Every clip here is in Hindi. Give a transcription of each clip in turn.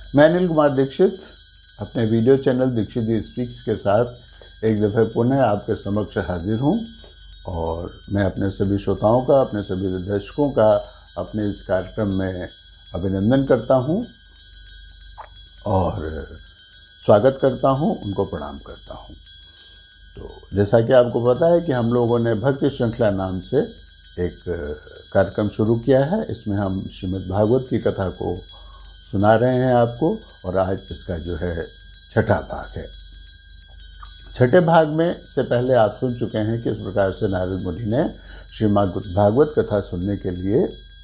मैं अनिल कुमार दीक्षित अपने video channel Dixit ji speaks के साथ एक दफ़े पुनः आपके समक्ष हाजिर हूँ और मैं अपने सभी श्रोताओं का, अपने सभी दर्शकों का अपने इस कार्यक्रम में अभिनंदन करता हूँ और स्वागत करता हूँ, उनको प्रणाम करता हूँ। तो जैसा कि आपको पता है कि हम लोगों ने भक्ति श्रृंखला नाम से एक कार्यक्रम शुरू किया है। इसमें हम श्रीमद् भागवत की कथा को सुना रहे हैं आपको और आज इसका जो है छठा भाग है। छठे भाग में से पहले आप सुन चुके हैं कि इस प्रकार से नारद मुनि ने श्रीमद् भागवत कथा सुनने के लिए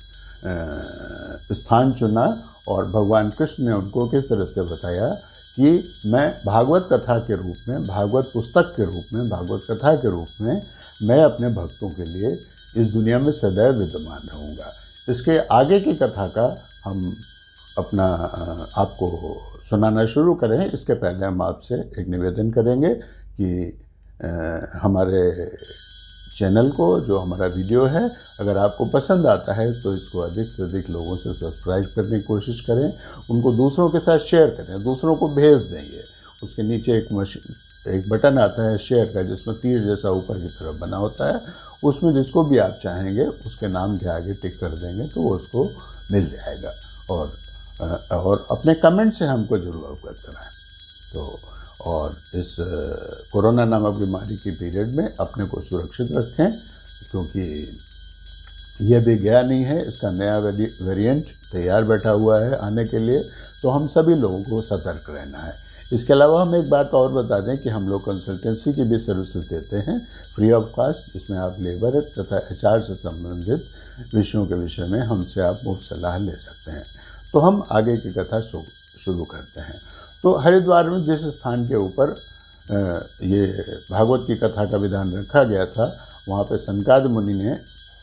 स्थान चुना और भगवान कृष्ण ने उनको किस तरह से बताया कि मैं भागवत कथा के रूप में, भागवत पुस्तक के रूप में, भागवत कथा के रूप में मैं अपने भक्तों के लिए इस दुनिया में सदैव विद्यमान रहूँगा। इसके आगे की कथा का हम अपना आपको सुनाना शुरू करें, इसके पहले हम आपसे एक निवेदन करेंगे कि हमारे चैनल को, जो हमारा वीडियो है, अगर आपको पसंद आता है तो इसको अधिक से अधिक लोगों से सब्सक्राइब करने की कोशिश करें, उनको दूसरों के साथ शेयर करें, दूसरों को भेज देंगे। उसके नीचे एक बटन आता है शेयर का, जिसमें तीर जैसा ऊपर की तरफ बना होता है, उसमें जिसको भी आप चाहेंगे उसके नाम के आगे टिक कर देंगे तो वो उसको मिल जाएगा। और अपने कमेंट से हमको जरूर अवगत कराएं। तो और इस कोरोना नामक बीमारी की पीरियड में अपने को सुरक्षित रखें, क्योंकि यह भी गया नहीं है, इसका नया वेरिएंट तैयार बैठा हुआ है आने के लिए। तो हम सभी लोगों को सतर्क रहना है। इसके अलावा हम एक बात और बता दें कि हम लोग कंसल्टेंसी की भी सर्विसेज देते हैं फ्री ऑफ कॉस्ट, जिसमें आप लेबर तथा HR से संबंधित विषयों के विषय में हमसे आप मुफ्त सलाह ले सकते हैं। तो हम आगे की कथा शुरू करते हैं। तो हरिद्वार में जिस स्थान के ऊपर ये भागवत की कथा का विधान रखा गया था, वहाँ पे सनकादिक मुनि ने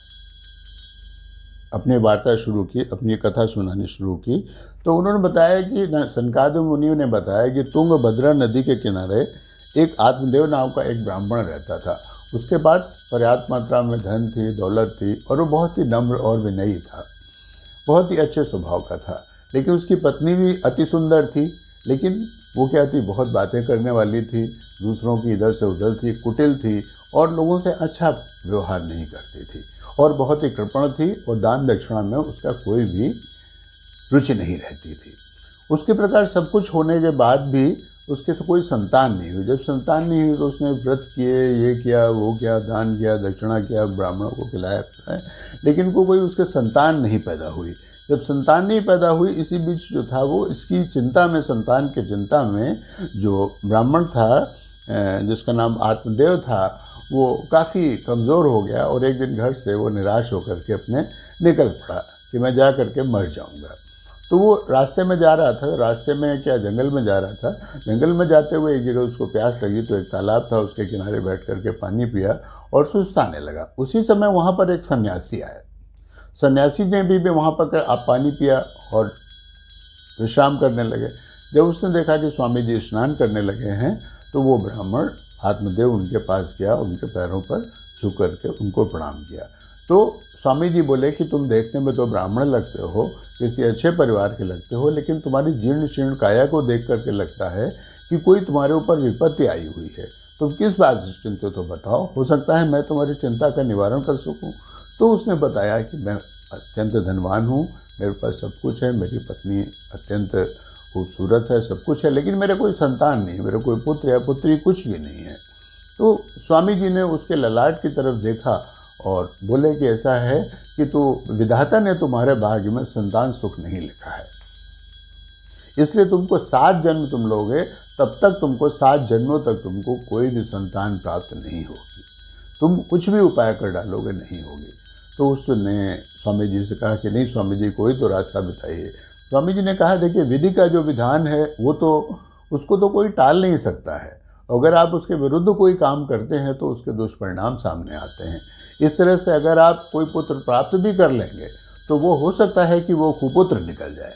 अपनी वार्ता शुरू की, अपनी कथा सुनानी शुरू की। तो उन्होंने बताया कि सनकादिक मुनियों ने बताया कि तुंगभद्रा नदी के किनारे एक आत्मदेव नाम का एक ब्राह्मण रहता था। उसके पास पर्याप्त मात्रा में धन थी, दौलत थी और वो बहुत ही नम्र और विनयी था, बहुत ही अच्छे स्वभाव का था। लेकिन उसकी पत्नी भी अति सुंदर थी, लेकिन वो क्या थी, बहुत बातें करने वाली थी, दूसरों की इधर से उधर थी, कुटिल थी और लोगों से अच्छा व्यवहार नहीं करती थी और बहुत ही कृपण थी और दान दक्षिणा में उसका कोई भी रुचि नहीं रहती थी। उसके प्रकार सब कुछ होने के बाद भी उसके से कोई संतान नहीं हुई। जब संतान नहीं हुई तो उसने व्रत किए, ये किया, वो किया, दान किया, दक्षिणा किया, ब्राह्मणों को खिलाया पिलाया, लेकिन कोई उसके संतान नहीं पैदा हुई। जब संतान नहीं पैदा हुई, इसी बीच जो था वो इसकी चिंता में, संतान की चिंता में, जो ब्राह्मण था जिसका नाम आत्मदेव था, वो काफ़ी कमज़ोर हो गया और एक दिन घर से वो निराश होकर के अपने निकल पड़ा कि मैं जा कर के मर जाऊंगा। तो वो रास्ते में जा रहा था, रास्ते में क्या जंगल में जा रहा था। जंगल में जाते हुए एक जगह उसको प्यास लगी तो एक तालाब था, उसके किनारे बैठ कर के पानी पिया और सुस्ताने लगा। उसी समय वहाँ पर एक सन्यासी आया। सन्यासी ने भी वहाँ पर आप पानी पिया और विश्राम करने लगे। जब उसने देखा कि स्वामी जी स्नान करने लगे हैं तो वो ब्राह्मण आत्मदेव उनके पास गया, उनके पैरों पर झुक करके उनको प्रणाम किया। तो स्वामी जी बोले कि तुम देखने में तो ब्राह्मण लगते हो, किसी अच्छे परिवार के लगते हो, लेकिन तुम्हारी जीर्ण शीर्ण काया को देख करके लगता है कि कोई तुम्हारे ऊपर विपत्ति आई हुई है। तुम किस बात से चिंतित हो, बताओ, हो सकता है मैं तुम्हारी चिंता का निवारण कर सकूं। तो उसने बताया कि मैं अत्यंत धनवान हूँ, मेरे पास सब कुछ है, मेरी पत्नी अत्यंत खूबसूरत है, सब कुछ है, लेकिन मेरे कोई संतान नहीं, मेरे कोई पुत्र या पुत्री कुछ भी नहीं है। तो स्वामी जी ने उसके ललाट की तरफ देखा और बोले कि ऐसा है कि तो विधाता ने तुम्हारे भाग्य में संतान सुख नहीं लिखा है, इसलिए तुमको 7 जन्म तुम लोगे, तब तक तुमको 7 जन्मों तक तुमको कोई भी संतान प्राप्त नहीं होगी। तुम कुछ भी उपाय कर डालोगे, नहीं होगी। तो उसने स्वामी जी से कहा कि नहीं स्वामी जी, कोई तो रास्ता बताइए। स्वामी जी ने कहा देखिए, विधि का जो विधान है वो तो उसको तो कोई टाल नहीं सकता है। अगर आप उसके विरुद्ध कोई काम करते हैं तो उसके दुष्परिणाम सामने आते हैं। इस तरह से अगर आप कोई पुत्र प्राप्त भी कर लेंगे तो वो हो सकता है कि वो कुपुत्र निकल जाए।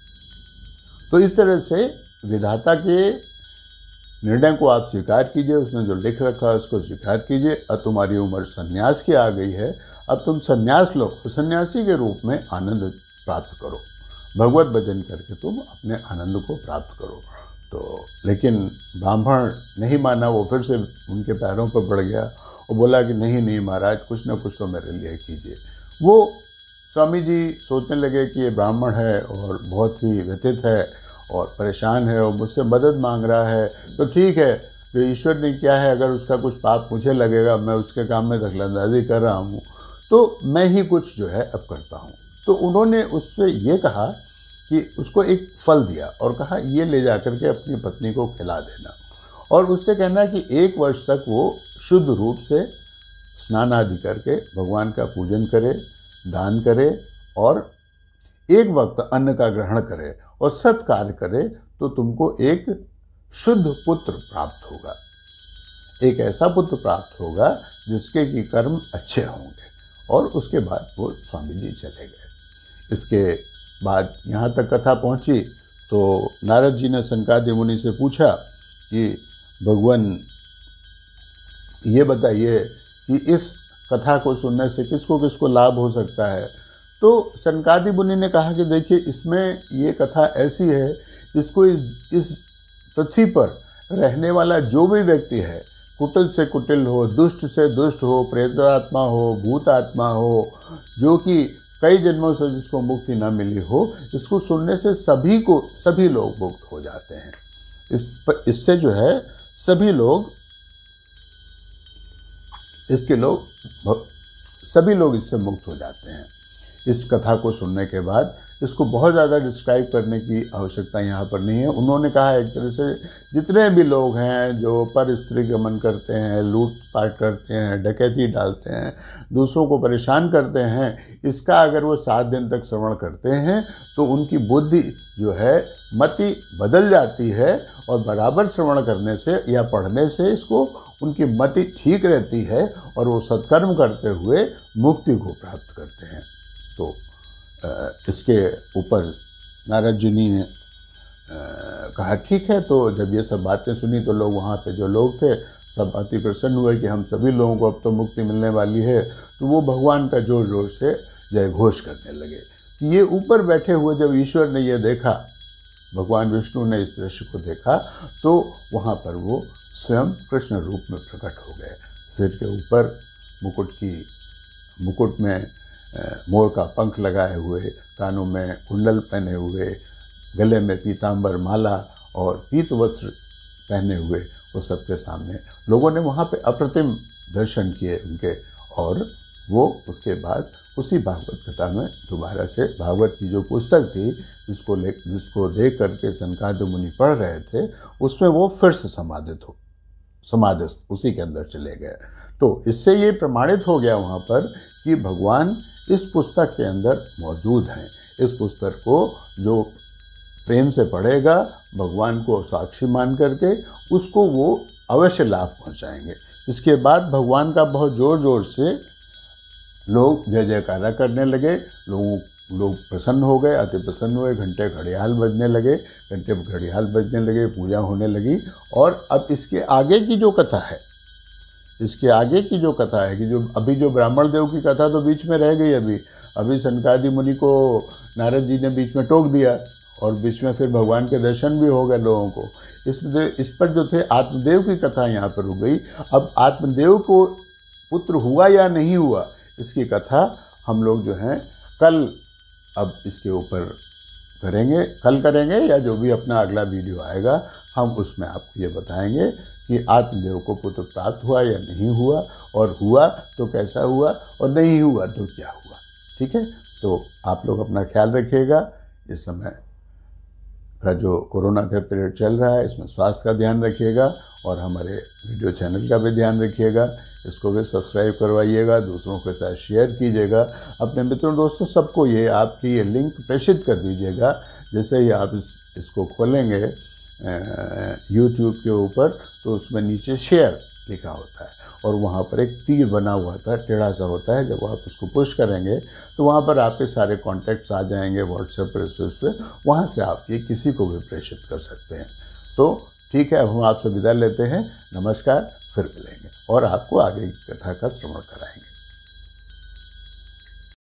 तो इस तरह से विधाता के निर्णय को आप स्वीकार कीजिए, उसने जो लिख रखा है उसको स्वीकार कीजिए। अब तुम्हारी उम्र सन्यास की आ गई है, अब तुम सन्यास लो, सन्यासी के रूप में आनंद प्राप्त करो। भगवत भजन करके तुम अपने आनंद को प्राप्त करो। तो लेकिन ब्राह्मण नहीं माना, वो फिर से उनके पैरों पर पड़ गया और बोला कि नहीं नहीं महाराज, कुछ ना कुछ तो मेरे लिए कीजिए। वो स्वामी जी सोचने लगे कि ये ब्राह्मण है और बहुत ही व्यथित है और परेशान है और मुझसे मदद मांग रहा है, तो ठीक है, जो ईश्वर ने किया है अगर उसका कुछ पाप मुझे लगेगा, मैं उसके काम में दखलंदाजी कर रहा हूँ, तो मैं ही कुछ जो है अब करता हूँ। तो उन्होंने उससे ये कहा कि उसको एक फल दिया और कहा ये ले जा कर के अपनी पत्नी को खिला देना और उससे कहना कि 1 वर्ष तक वो शुद्ध रूप से स्नान आदि करके भगवान का पूजन करे, दान करे और एक वक्त अन्न का ग्रहण करे और सत्कार्य करे, तो तुमको एक शुद्ध पुत्र प्राप्त होगा, एक ऐसा पुत्र प्राप्त होगा जिसके कि कर्म अच्छे होंगे। और उसके बाद वो स्वामी जी चले गए। इसके बाद यहाँ तक कथा पहुँची तो नारद जी ने सनकादि मुनि से पूछा कि भगवान ये बताइए कि इस कथा को सुनने से किसको किसको लाभ हो सकता है। तो सनकादि मुनि ने कहा कि देखिए, इसमें ये कथा ऐसी है, इसको इस पृथ्वी पर रहने वाला जो भी व्यक्ति है, कुटिल से कुटिल हो, दुष्ट से दुष्ट हो, प्रेतात्मा हो, भूत आत्मा हो, जो कि कई जन्मों से जिसको मुक्ति न मिली हो, इसको सुनने से सभी लोग मुक्त हो जाते हैं। इससे जो है सभी लोग सभी लोग इससे मुक्त हो जाते हैं। इस कथा को सुनने के बाद इसको बहुत ज़्यादा डिस्क्राइब करने की आवश्यकता यहाँ पर नहीं है। उन्होंने कहा एक तरह से जितने भी लोग हैं जो पर स्त्री गमन करते हैं, लूट पाट करते हैं, डकैती डालते हैं, दूसरों को परेशान करते हैं, इसका अगर वो 7 दिन तक श्रवण करते हैं तो उनकी बुद्धि जो है मति बदल जाती है और बराबर श्रवण करने से या पढ़ने से इसको उनकी मति ठीक रहती है और वो सत्कर्म करते हुए मुक्ति को प्राप्त करते हैं। तो इसके ऊपर नारद जी ने कहा ठीक है। तो जब ये सब बातें सुनी तो लोग वहाँ पे जो लोग थे सब अति प्रसन्न हुए कि हम सभी लोगों को अब तो मुक्ति मिलने वाली है। तो वो भगवान का जोर जोर से जय घोष करने लगे। ये ऊपर बैठे हुए जब ईश्वर ने ये देखा, भगवान विष्णु ने इस दृश्य को देखा, तो वहाँ पर वो स्वयं कृष्ण रूप में प्रकट हो गए। सिर के ऊपर मुकुट में मोर का पंख लगाए हुए, कानों में कुंडल पहने हुए, गले में पीतांबर माला और पीत वस्त्र पहने हुए वो सबके सामने लोगों ने वहाँ पे अप्रतिम दर्शन किए उनके। और वो उसके बाद उसी भागवत कथा में दोबारा से भागवत की जो पुस्तक थी जिसको देख करके सनकादि मुनि पढ़ रहे थे, उसमें वो फिर से समाधिस्थ उसी के अंदर चले गए। तो इससे ये प्रमाणित हो गया वहाँ पर कि भगवान इस पुस्तक के अंदर मौजूद हैं। इस पुस्तक को जो प्रेम से पढ़ेगा, भगवान को साक्षी मान करके उसको वो अवश्य लाभ पहुँचाएंगे। इसके बाद भगवान का बहुत ज़ोर ज़ोर से लोग जय जयकारा करने लगे। लोग प्रसन्न हो गए, अति प्रसन्न हुए, घंटे घड़ियाल बजने लगे, पूजा होने लगी। और अब इसके आगे की जो कथा है कि जो ब्राह्मण देव की कथा तो बीच में रह गई। अभी सनकादि मुनि को नारद जी ने बीच में टोक दिया और बीच में फिर भगवान के दर्शन भी हो गए लोगों को। इस पर जो थे आत्मदेव की कथा यहाँ पर हो गई। अब आत्मदेव को पुत्र हुआ या नहीं हुआ, इसकी कथा हम लोग जो हैं कल अब इसके ऊपर करेंगे या जो भी अपना अगला वीडियो आएगा हम उसमें आपको ये बताएंगे कि आत्मदेव को पुत्र प्राप्त हुआ या नहीं हुआ, और हुआ तो कैसा हुआ और नहीं हुआ तो क्या हुआ। ठीक है, तो आप लोग अपना ख्याल रखिएगा। इस समय का जो कोरोना का पीरियड चल रहा है, इसमें स्वास्थ्य का ध्यान रखिएगा और हमारे वीडियो चैनल का भी ध्यान रखिएगा। इसको भी सब्सक्राइब करवाइएगा, दूसरों के साथ शेयर कीजिएगा, अपने मित्रों दोस्तों सबको आपकी ये लिंक प्रेषित कर दीजिएगा। जैसे ही आप इसको खोलेंगे YouTube के ऊपर तो उसमें नीचे शेयर लिखा होता है और वहाँ पर एक तीर बना हुआ था, टेढ़ा सा होता है। जब आप उसको पुश करेंगे तो वहाँ पर आपके सारे कॉन्टैक्ट्स आ जाएंगे व्हाट्सएप पे, वहाँ से आप ये किसी को भी प्रेषित कर सकते हैं। तो ठीक है, अब हम आपसे विदा लेते हैं। नमस्कार, फिर मिलेंगे और आपको आगे की कथा का श्रवण कराएंगे।